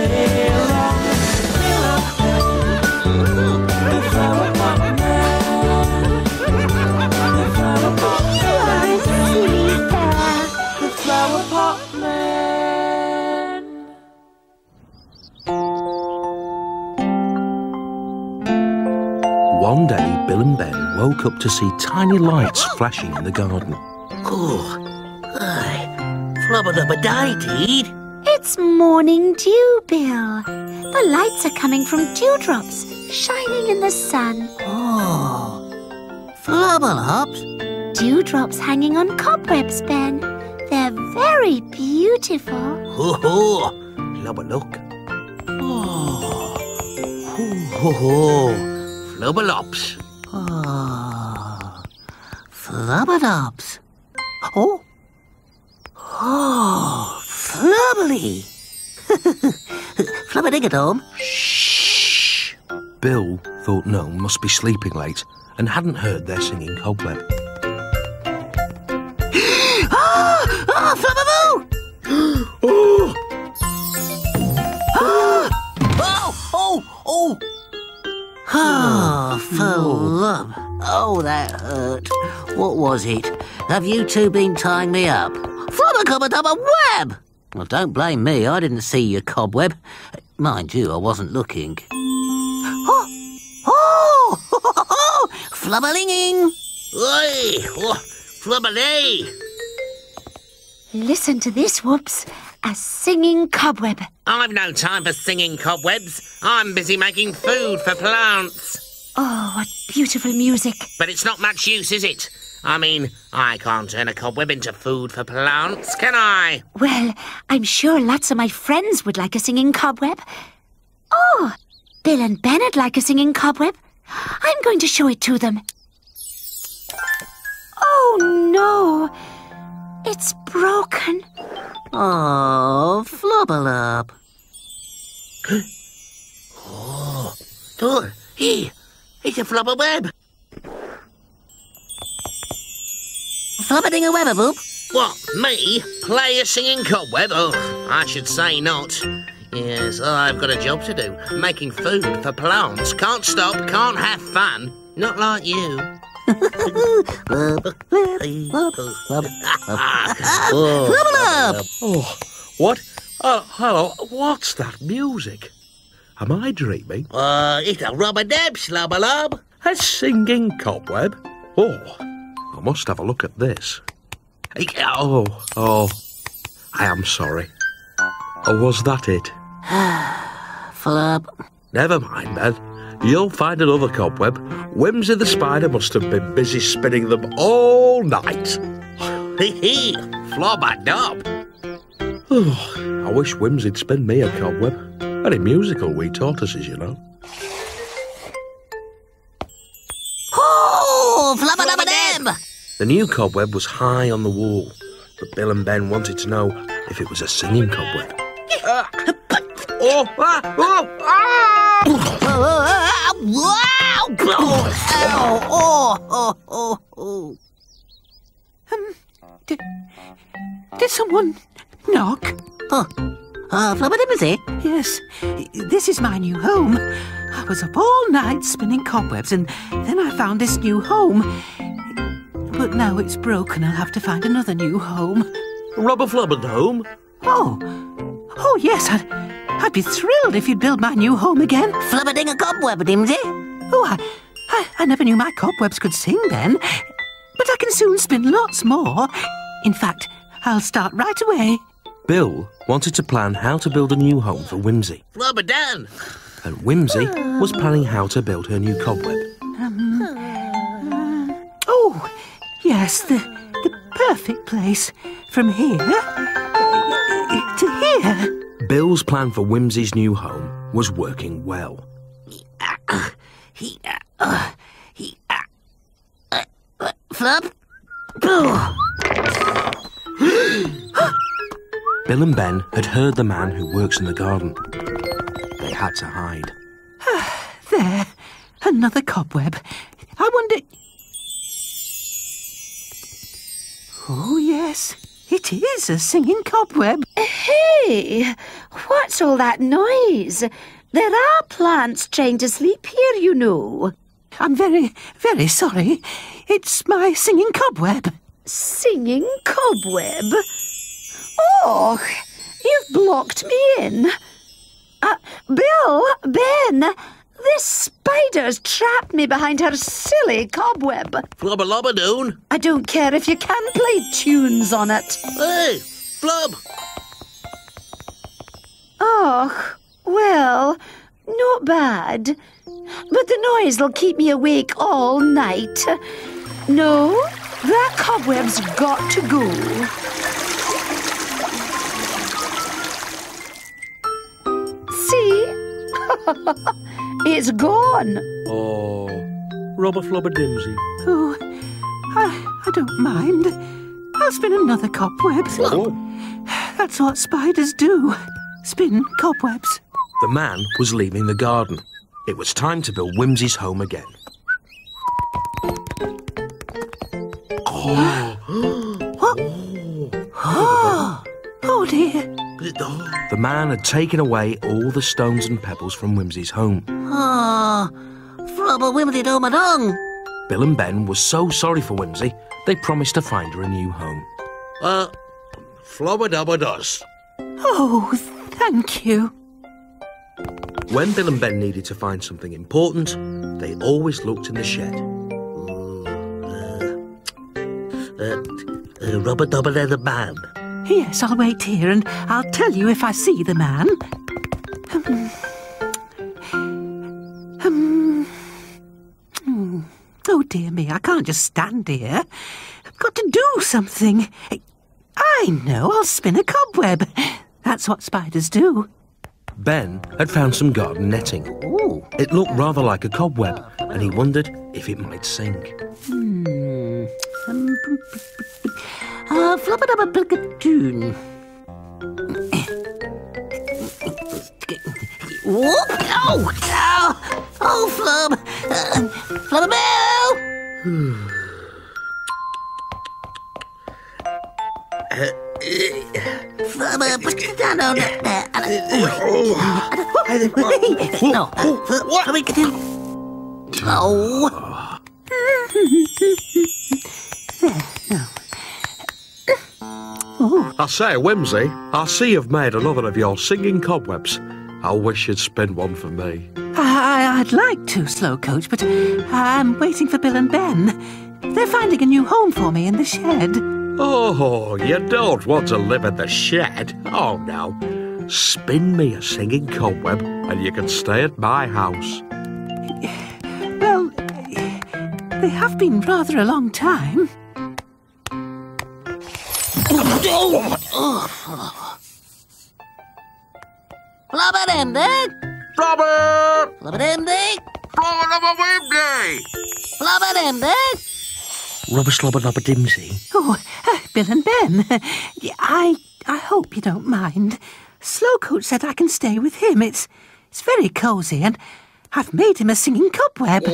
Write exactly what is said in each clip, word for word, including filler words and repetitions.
day long. Bill and Ben, the flower pot man. The flower pot man. The flower pot man. One day, Bill and Ben woke up to see tiny lights flashing in the garden. Oh, aye. Flubber-dubber-day-deed. It's morning dew, Bill. The lights are coming from dewdrops shining in the sun. Oh, flubber-lubs. Dewdrops hanging on cobwebs, Ben. They're very beautiful. Ho ho! Flubber look. Oh, ho ho ho! Flubber-lubs. Oh, flubber-lubs. Oh, oh, flubbly. Flubber-ding-a-dom. Shh! Bill thought Gnome must be sleeping late and hadn't heard their singing cobweb. Oh, oh, flubber-boo! Oh! Oh, oh, oh! Oh, flub. Oh, that hurt. What was it? Have you two been tying me up? Flubber-cobber-dubber-web! Well, don't blame me. I didn't see your cobweb. Mind you, I wasn't looking. Oh! Oh! Oh! Flubberlinging! Oi! Oh, flubberlay! Listen to this, Whoops. A singing cobweb. I've no time for singing cobwebs. I'm busy making food for plants. Oh, what beautiful music. But it's not much use, is it? I mean, I can't turn a cobweb into food for plants, can I? Well, I'm sure lots of my friends would like a singing cobweb. Oh, Bill and Ben would like a singing cobweb. I'm going to show it to them. Oh, no. It's broken. Oh, flubberlub. Oh, oh, here, it's a flubber-web. Flubber-ding-a-webber-boop. What, me? Play a singing cobweb? Oh, I should say not. Yes, I've got a job to do. Making food for plants. Can't stop, can't have fun. Not like you. Flubberlub! Oh, what? Oh, hello, what's that music? Am I dreaming? Uh, it's a rubber-dab, slubberlub. A singing cobweb? Oh, I must have a look at this. Oh, oh, I am sorry. Oh, was that it? Flub. Never mind, then. You'll find another cobweb. Whimsy the spider must have been busy spinning them all night. Hee-hee, flubber-dub. Oh, I wish Whimsy'd spin me a cobweb. Very musical, we tortoises, you know. Oh, flubber-dubber-dab! The new cobweb was high on the wall, but Bill and Ben wanted to know if it was a singing cobweb. Uh, oh, ah, oh, ah! Wow! Oh, oh, oh, oh, oh. Um, did, did someone knock? Oh, uh, flubber-dibbersy? Yes, this is my new home. I was up all night spinning cobwebs, and then I found this new home. But now it's broken. I'll have to find another new home. Rubber flubber home? Oh, oh yes, I'd, I'd be thrilled if you'd build my new home again. Flubber-ding-a-cobweb-dimsy? Oh, I, I, I never knew my cobwebs could sing then. But I can soon spin lots more. In fact, I'll start right away. Bill wanted to plan how to build a new home for Whimsy. Flubber-done. And Whimsy was planning how to build her new cobweb. Um, oh, yes, the, the perfect place. From here to here. Bill's plan for Whimsy's new home was working well. Uh, he, uh, uh, he, uh, uh, uh, flub? Bill and Ben had heard the man who works in the garden. They had to hide. There, another cobweb. I wonder... Oh, yes, It is a singing cobweb. Hey, what's all that noise? There are plants trying to sleep here, you know. I'm very, very sorry. It's my singing cobweb. Singing cobweb? Oh, you've blocked me in. Uh, Bill, Ben, this spider's trapped me behind her silly cobweb. Flubber lobber doon. I don't care if you can play tunes on it. Hey, Flub. Oh, well, not bad. But the noise will keep me awake all night. No, that cobweb's got to go. See? It's gone. Oh, Rubber Flubber Dimsy. Oh, I, I don't mind. I'll spin another cobweb. Oh. That's what spiders do. Spin cobwebs. The man was leaving the garden. It was time to build Whimsy's home again. What? Oh, oh dear. The man had taken away all the stones and pebbles from Whimsy's home. Oh, Flubber Whimsy Doma Dong. Bill and Ben were so sorry for Whimsy, they promised to find her a new home. Uh, Flubber Dubber does. Oh, thank you. When Bill and Ben needed to find something important, they always looked in the shed. Uh, uh, Rubber Dubber they're the man. Yes, I'll wait here and I'll tell you if I see the man. Um, um, oh, dear me, I can't just stand here. I've got to do something. I know, I'll spin a cobweb. That's what spiders do. Ben had found some garden netting. Ooh. It looked rather like a cobweb, and he wondered if it might sing. Hmm. Um, uh, Flubber Dubber Bligatune. Whoop! Oh! Oh! Oh, Flub! Uh, Flubber Bell! Flubber, put it down on there. No. Flubber, get in. Oh. I say, Whimsy, I see you've made another of your singing cobwebs. I wish you'd spin one for me. I, I'd like to, Slow Coach, but I'm waiting for Bill and Ben. They're finding a new home for me in the shed. Oh, you don't want to live in the shed? Oh, no. Spin me a singing cobweb and you can stay at my house. Well, they have been rather a long time. Flubber Dem Dick! Flubber! Flubber Dem Dick! Flubber Whimsy! Flubber Dem Dick! Rubber Slubber Lubber Dimsy. Oh, uh, Bill and Ben, I I hope you don't mind. Slowcoat said I can stay with him. It's it's very cosy, and I've made him a singing cobweb.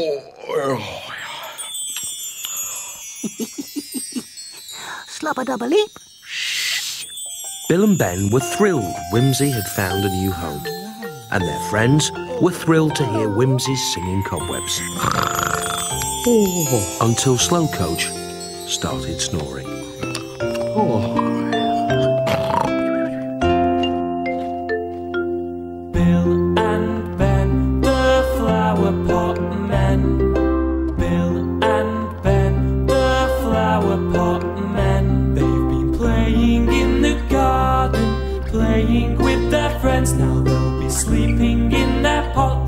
Slubber Dubber Leap! Bill and Ben were thrilled Whimsy had found a new home, and their friends were thrilled to hear Whimsy's singing cobwebs. Oh. Until Slow Coach started snoring. Oh. Bill and Ben, the flower pot men. Bill and Ben, the flower pot men. They've been playing in the garden, playing with their friends. Now they'll be sleeping in their pot.